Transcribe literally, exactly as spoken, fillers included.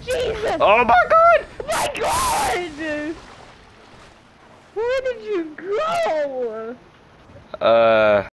Jesus! Oh my god! My God! Where did you go? Uh.